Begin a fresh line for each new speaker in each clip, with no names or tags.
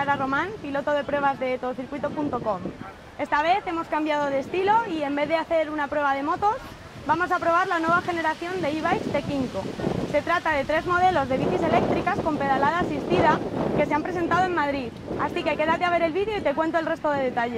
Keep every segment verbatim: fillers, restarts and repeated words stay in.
Lara Román, piloto de pruebas de todocircuito punto com. Esta vez hemos cambiado de estilo y en vez de hacer una prueba de motos, vamos a probar la nueva generación de e-bikes de Kymco. Se trata de tres modelos de bicis eléctricas con pedalada asistida que se han presentado en Madrid. Así que quédate a ver el vídeo y te cuento el resto de detalles.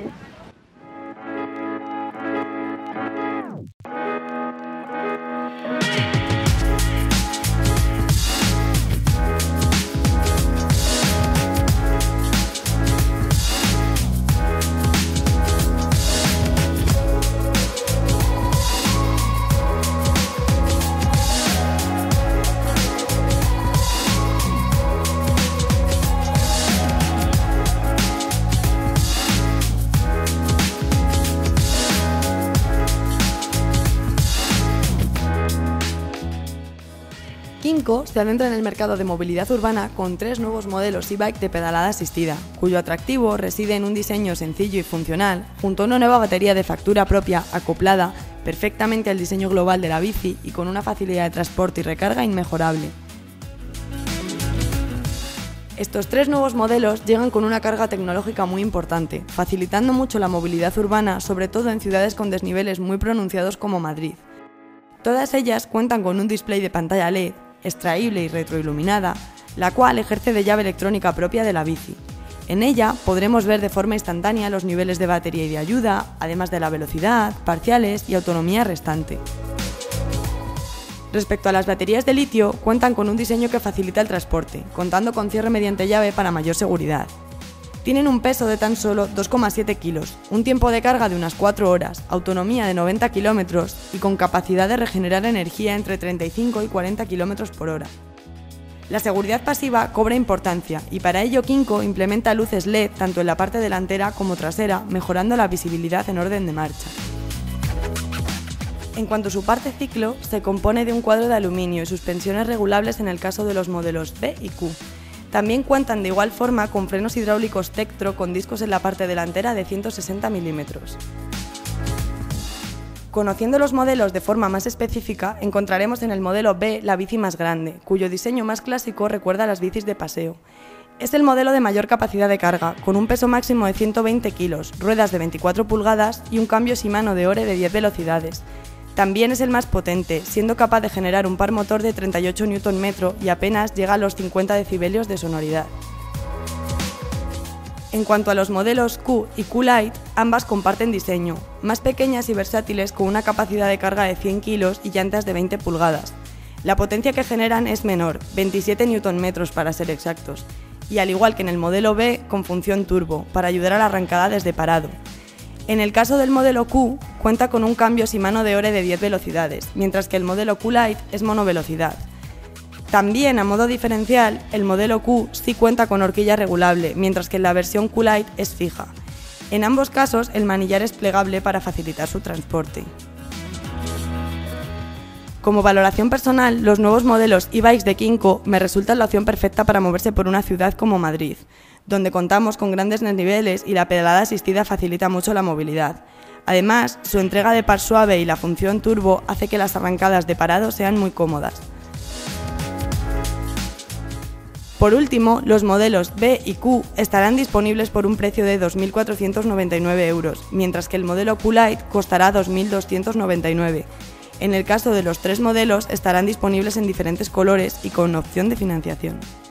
Kymco se adentra en el mercado de movilidad urbana con tres nuevos modelos e-bike de pedalada asistida, cuyo atractivo reside en un diseño sencillo y funcional, junto a una nueva batería de factura propia acoplada perfectamente al diseño global de la bici y con una facilidad de transporte y recarga inmejorable. Estos tres nuevos modelos llegan con una carga tecnológica muy importante, facilitando mucho la movilidad urbana, sobre todo en ciudades con desniveles muy pronunciados como Madrid. Todas ellas cuentan con un display de pantalla L E D, extraíble y retroiluminada, la cual ejerce de llave electrónica propia de la bici. En ella podremos ver de forma instantánea los niveles de batería y de ayuda, además de la velocidad, parciales y autonomía restante. Respecto a las baterías de litio, cuentan con un diseño que facilita el transporte, contando con cierre mediante llave para mayor seguridad. Tienen un peso de tan solo dos coma siete kilos, un tiempo de carga de unas cuatro horas, autonomía de noventa kilómetros y con capacidad de regenerar energía entre treinta y cinco y cuarenta kilómetros por hora. La seguridad pasiva cobra importancia y para ello Kymco implementa luces L E D tanto en la parte delantera como trasera, mejorando la visibilidad en orden de marcha. En cuanto a su parte ciclo, se compone de un cuadro de aluminio y suspensiones regulables en el caso de los modelos B y Q. También cuentan de igual forma con frenos hidráulicos Tektro con discos en la parte delantera de ciento sesenta milímetros. Conociendo los modelos de forma más específica, encontraremos en el modelo B la bici más grande, cuyo diseño más clásico recuerda a las bicis de paseo. Es el modelo de mayor capacidad de carga, con un peso máximo de ciento veinte kilos, ruedas de veinticuatro pulgadas y un cambio Shimano de Ore de diez velocidades. También es el más potente, siendo capaz de generar un par motor de treinta y ocho newton metro y apenas llega a los cincuenta decibelios de sonoridad. En cuanto a los modelos Q y Q-Lite, ambas comparten diseño, más pequeñas y versátiles con una capacidad de carga de cien kilos y llantas de veinte pulgadas. La potencia que generan es menor, veintisiete newton metros para ser exactos, y al igual que en el modelo B, con función turbo, para ayudar a la arrancada desde parado. En el caso del modelo Q, cuenta con un cambio Shimano de Ore de diez velocidades, mientras que el modelo Q-Lite es monovelocidad. También, a modo diferencial, el modelo Q sí cuenta con horquilla regulable, mientras que en la versión Q-Lite es fija. En ambos casos, el manillar es plegable para facilitar su transporte. Como valoración personal, los nuevos modelos e-bikes de Kymco me resultan la opción perfecta para moverse por una ciudad como Madrid, donde contamos con grandes desniveles y la pedalada asistida facilita mucho la movilidad. Además, su entrega de par suave y la función turbo hace que las arrancadas de parado sean muy cómodas. Por último, los modelos B y Q estarán disponibles por un precio de dos mil cuatrocientos noventa y nueve euros, mientras que el modelo Q-Lite costará dos mil doscientos noventa y nueve. En el caso de los tres modelos estarán disponibles en diferentes colores y con opción de financiación.